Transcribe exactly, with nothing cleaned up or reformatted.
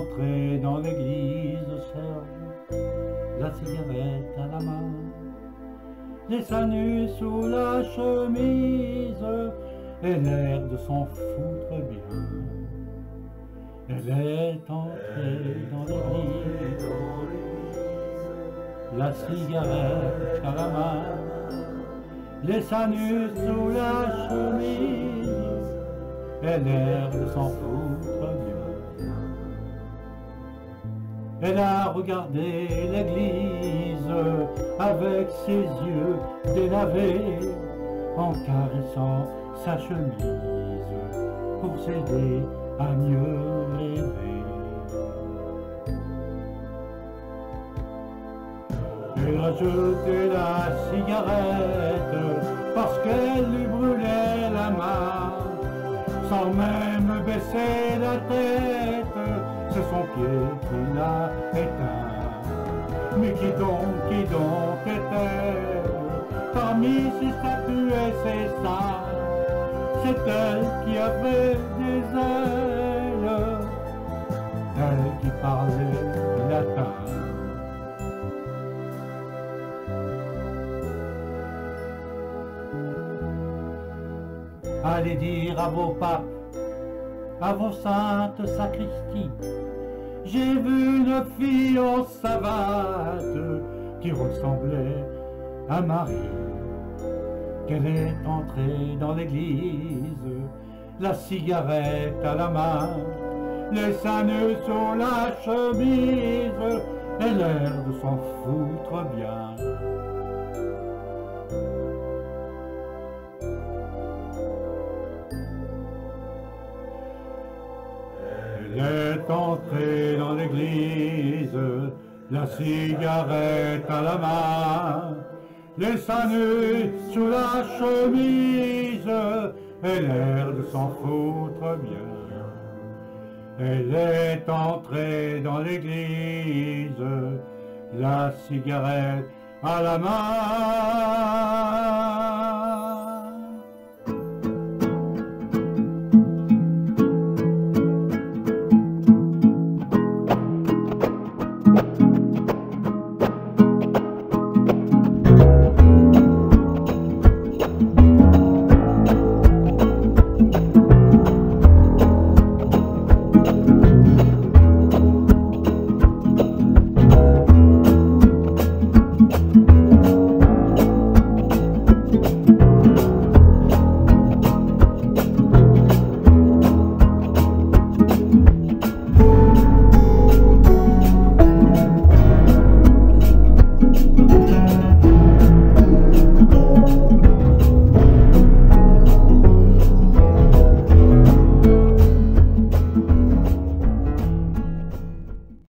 entrée dans l'église serve, la cigarette à la main, les seins nus sous la chemise, et l'air de s'en foutre bien. Elle est entrée dans l'église, la cigarette à la main, les seins nus sous la chemise, et l'air de s'en foutre bien. Elle a regardé l'église avec ses yeux délavés, en caressant sa chemise pour s'aider à mieux rêver. Elle a jeté la cigarette parce qu'elle lui brûlait la main, sans même baisser la tête. C'est son pied qui l'a éteint. Mais qui donc, qui donc est-elle parmi ces statues et ces saints? C'est elle qui avait des ailes, elle qui parlait latin. Allez dire à vos papes, à vos saintes sacristies, j'ai vu une fille en savate qui ressemblait à Marie, qu'elle est entrée dans l'église, la cigarette à la main, les seins nus sous la chemise, et l'air de s'en foutre bien. Elle est entrée dans l'église, la cigarette à la main, les seins nus sous la chemise, et l'air de s'en foutre bien. Elle est entrée dans l'église, la cigarette à la main.